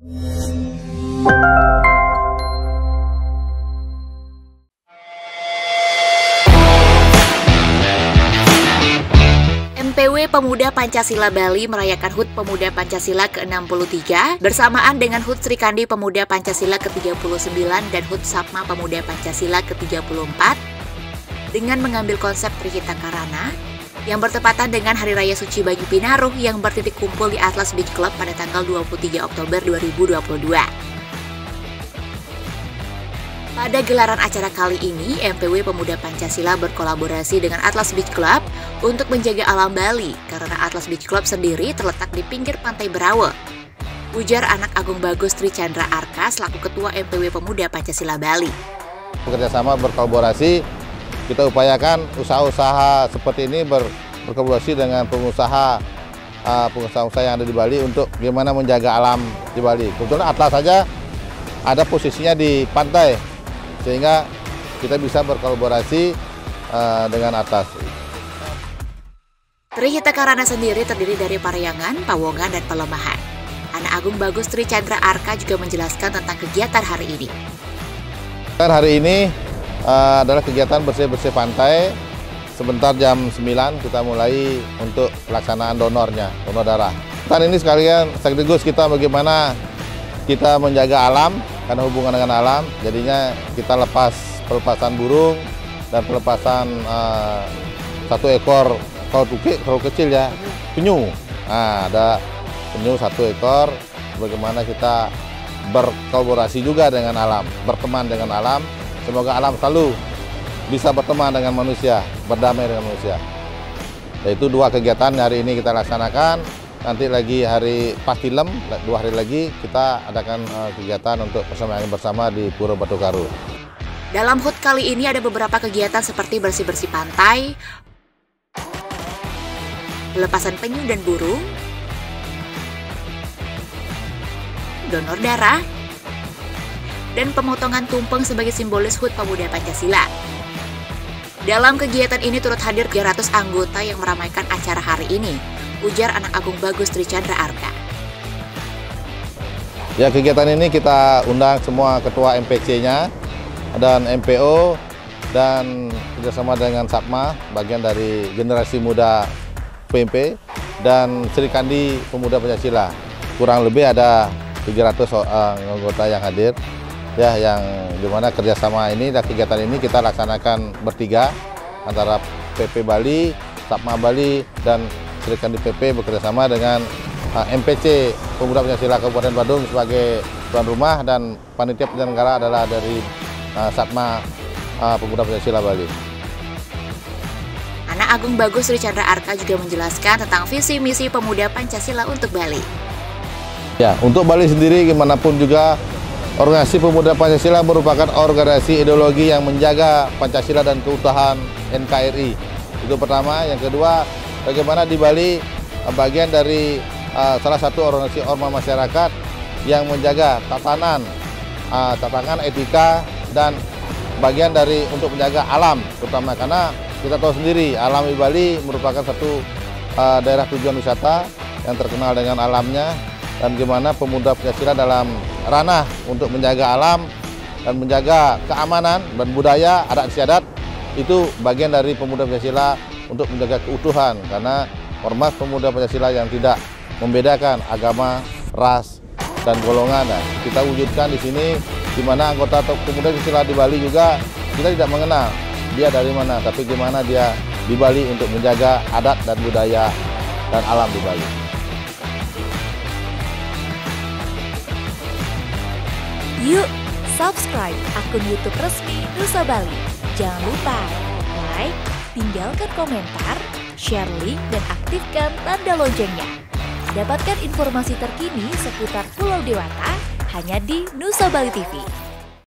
MPW Pemuda Pancasila Bali merayakan HUT Pemuda Pancasila ke-63 bersamaan dengan HUT Srikandi Pemuda Pancasila ke-39 dan HUT Sapma Pemuda Pancasila ke-34 dengan mengambil konsep Trihita Karana yang bertepatan dengan Hari Raya Suci Banyu Pinaruh yang bertitik kumpul di Atlas Beach Club pada tanggal 23 Oktober 2022. Pada gelaran acara kali ini, MPW Pemuda Pancasila berkolaborasi dengan Atlas Beach Club untuk menjaga alam Bali karena Atlas Beach Club sendiri terletak di pinggir Pantai Berawe. Ujar Anak Agung Bagus Tri Chandra Arka selaku Ketua MPW Pemuda Pancasila Bali. Bekerjasama berkolaborasi, kita upayakan usaha-usaha seperti ini berkolaborasi dengan pengusaha yang ada di Bali untuk gimana menjaga alam di Bali. Kebetulan Atlas saja ada posisinya di pantai, sehingga kita bisa berkolaborasi dengan Atlas. Trihita Karana sendiri terdiri dari Parahyangan, Pawongan, dan Pelemahan. Anak Agung Bagus Tri Chandra Arka juga menjelaskan tentang kegiatan hari ini. Hari ini adalah kegiatan bersih-bersih pantai. Sebentar jam 9 kita mulai untuk pelaksanaan donor darah. Dan ini sekalian sekaligus kita bagaimana kita menjaga alam, karena hubungan dengan alam, jadinya kita pelepasan burung dan pelepasan satu ekor kalau kecil ya, penyu. Nah, ada penyu 1 ekor, bagaimana kita berkolaborasi juga dengan alam, berteman dengan alam. Semoga alam selalu bisa berteman dengan manusia, berdamai dengan manusia. Yaitu 2 kegiatan hari ini kita laksanakan. Nanti lagi hari Pastilem, 2 hari lagi kita adakan kegiatan untuk persembahyaan bersama di Pura Batu Karu. Dalam HUT kali ini ada beberapa kegiatan seperti bersih-bersih pantai, pelepasan penyu dan burung, donor darah, dan pemotongan tumpeng sebagai simbolis HUT Pemuda Pancasila. Dalam kegiatan ini turut hadir 300 anggota yang meramaikan acara hari ini, ujar Anak Agung Bagus Tri Chandra Arka. Ya, kegiatan ini kita undang semua ketua MPC-nya dan MPO dan kerjasama dengan Sapma, bagian dari generasi muda PMP, dan Srikandi Pemuda Pancasila. Kurang lebih ada 300 anggota yang hadir. Ya, yang dimana kerjasama ini dan kegiatan ini kita laksanakan bertiga antara PP Bali, Sapma Bali, dan Srikandi PP bekerjasama dengan MPC Pemuda Pancasila Kabupaten Badung sebagai tuan rumah, dan panitia penyelenggara adalah dari Sapma Pemuda Pancasila Bali. Anak Agung Bagus Tri Chandra Arka juga menjelaskan tentang visi misi Pemuda Pancasila untuk Bali. Ya, untuk Bali sendiri gimana pun juga Organisasi Pemuda Pancasila merupakan organisasi ideologi yang menjaga Pancasila dan keutuhan NKRI. Itu pertama. Yang kedua, bagaimana di Bali bagian dari salah satu organisasi ormas masyarakat yang menjaga tatanan etika dan bagian dari untuk menjaga alam, terutama karena kita tahu sendiri alam di Bali merupakan satu daerah tujuan wisata yang terkenal dengan alamnya, dan gimana pemuda Pancasila dalam ranah untuk menjaga alam dan menjaga keamanan dan budaya adat istiadat, itu bagian dari pemuda Pancasila untuk menjaga keutuhan, karena ormas pemuda Pancasila yang tidak membedakan agama, ras, dan golongan. Nah, kita wujudkan di sini, di mana anggota pemuda Pancasila di Bali juga kita tidak mengenal dia dari mana, tapi gimana dia di Bali untuk menjaga adat dan budaya dan alam di Bali. Yuk, subscribe akun YouTube resmi Nusa Bali. Jangan lupa like, tinggalkan komentar, share link, dan aktifkan tanda loncengnya. Dapatkan informasi terkini seputar Pulau Dewata hanya di Nusa Bali TV.